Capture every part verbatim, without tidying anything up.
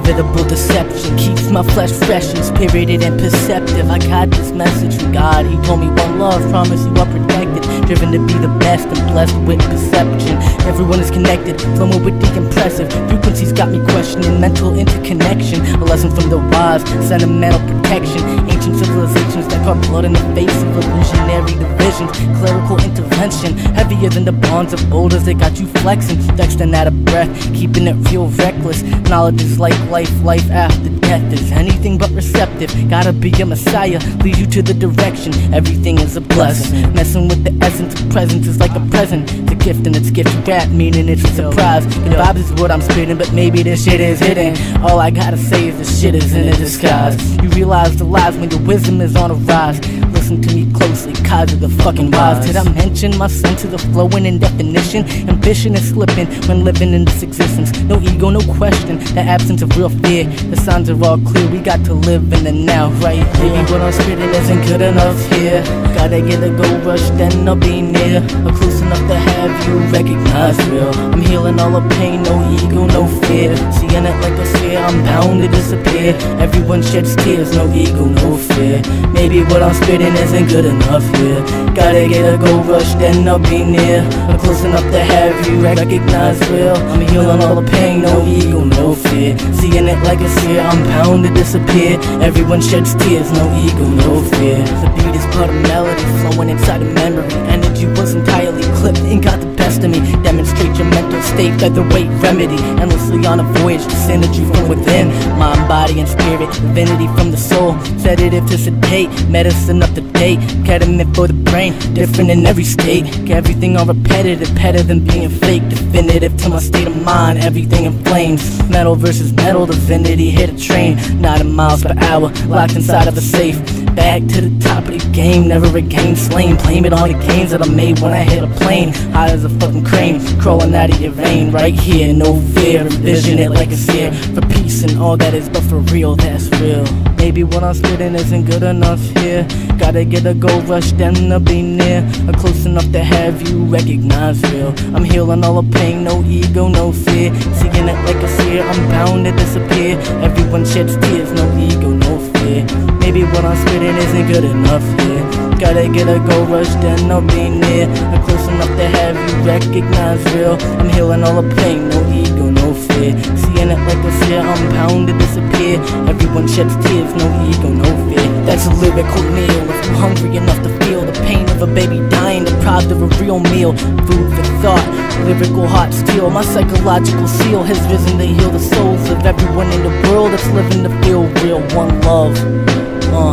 inevitable deception keeps my flesh fresh and spirited and perceptive. I got this message from God. He told me one love, promise you are protected, driven to be the best and blessed with perception. Everyone is connected, flowing with the impressive frequencies got me questioning mental interconnection. A lesson from the wise, sentimental protection, ancient civilizations that carve blood in the face of illusionary divisions, clerical intervention, heavier than the bonds of boulders that got you flexing, vexed and out of breath, keeping it real reckless. Knowledge is like life, life after death is anything but receptive. Gotta be a messiah, lead you to the direction, everything is a blessing. Messing with the essence of presence is like a present, it's a gift and it's gift wrapped, meaning it's a surprise. The vibes is what I'm spitting, but maybe this shit is hidden. All I gotta say is this shit is in a disguise. You realize the lies when your wisdom is on a rise. Listen to me closely, Kaizer the fucking wise. Did I mention my sense of the flowing in definition? Ambition is slipping when living in this existence. No ego, no question, the absence of real fear. The signs are all clear, we got to live in the now, right? Maybe what I'm spitting isn't good enough here. Gotta get a go rush, then I'll be near, or close enough to have you recognize real. I'm healing all the pain, no ego, no fear. Seeing it like a sphere, I'm bound to disappear. Everyone sheds tears, no ego, no fear. Maybe what I'm spitting isn't good enough here. Gotta get a go rush, then I'll be near, or close enough to have you recognize real. I'm healing all the pain, no ego, no fear. Seeing it like a sphere, I'm bound to disappear. Everyone sheds tears, no ego, no fear. The beat is but a melody flowing inside a memory. Energy was entirely clipped and got the best of me. Demonstrate your mental state, featherweight remedy. Endlessly on a voyage to synergy from within. Mind, body, and spirit, divinity from the soul. Sedative to sedate, medicine up to date. Ketamine for the brain, different in every state. Get everything on repetitive, better than being fake. Definitive to my state of mind, everything in flames. Metal versus metal, divinity hit a train. Not in miles per hour, locked inside of a safe. Back to the top of the game, never again slain. Blame it on the gains that I made when I hit a plane. High as a fucking crane, crawling out of your vein. Right here, no fear, envision it like a sphere. For peace and all that is, but for real, that's real. Maybe what I'm spitting isn't good enough here. Gotta get a go rush, then I'll be near, or close enough to have you recognize real. I'm healing all the pain, no ego, no fear. Seeing it like a sphere, I'm bound to disappear. Everyone sheds tears, no ego, no fear. Maybe what I'm spitting isn't good enough here. Gotta get a go rush, then I'll be near, or close enough to have you recognize real. I'm healing all the pain, no ego, no fear. Seeing it like a sphere, I'm bound to disappear. Everyone sheds tears, no ego, no fear. That's a lyrical meal, if you're hungry enough to feel the pain of a baby dying, deprived of a real meal. Food for thought, lyrical hot steel. My psychological seal has risen to heal the souls of everyone in the world that's living to feel real. One love, uh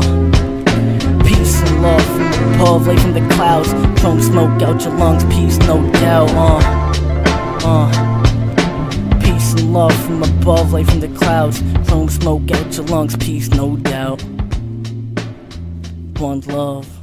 peace and love from above, lay from the clouds. Chrome smoke out your lungs, peace, no doubt. Uh, uh Peace and love from above, lay from the clouds. Chrome smoke out your lungs, peace, no doubt. One love.